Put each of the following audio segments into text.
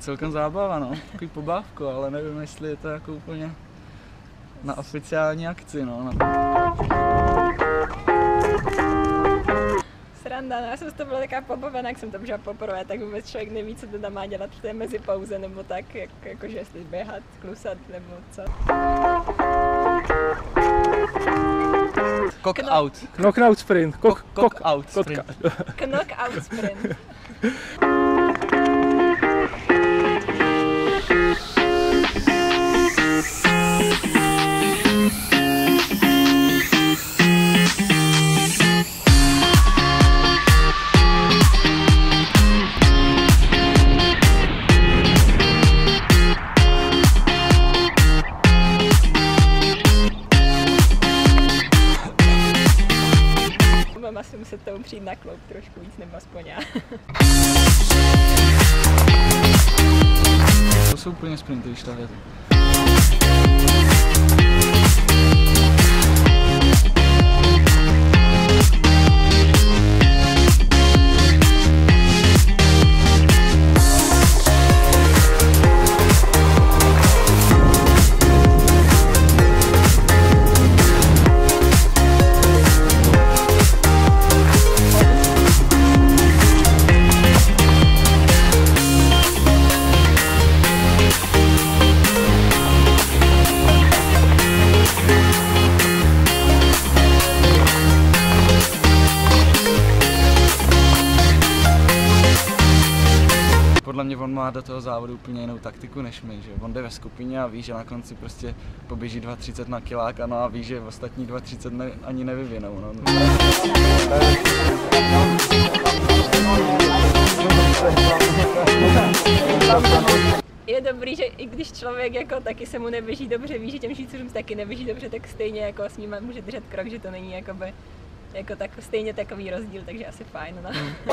celkem zábava, no, takový pobávko, ale nevím, jestli je to jako úplně na oficiální akci, no. Sranda, no já jsem z toho byla taková pobavená, jak jsem to běžela poprvé, tak vůbec člověk neví, co teda má dělat v té mezipauze, nebo tak, jakože jestli běhat, klusat, nebo co. Cock-out. Knockout sprint. Cock-out sprint. Knockout sprint. Budeme asi muset tomu přijít na kloub trošku víc, nebo aspoň já. To jsou úplně sprinty, když tahujete. Podle mě on má do toho závodu úplně jinou taktiku než my, že on jde ve skupině a ví, že na konci prostě poběží 2,30 na kilák a ví, že ostatní 2,30 ani nevyvinou. No. Je dobrý, že i když člověk jako taky se mu neběží dobře, ví, že těm Švýcarům taky neběží dobře, tak stejně jako s ním může držet krok, že to není jakoby, jako tak, stejně takový rozdíl, takže asi fajn. No.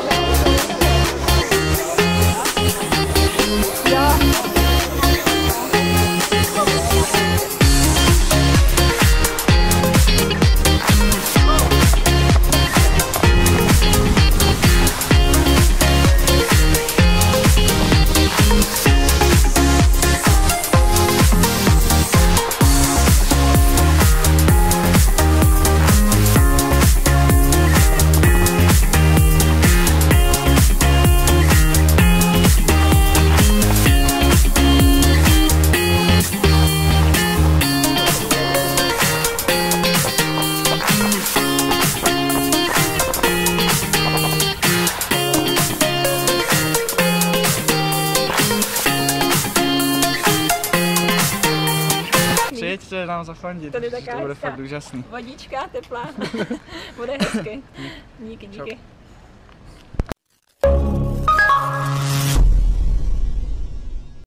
Přijeďte nám zafandit, to bude fakt úžasný. Vodička teplá, bude hezky. Díky.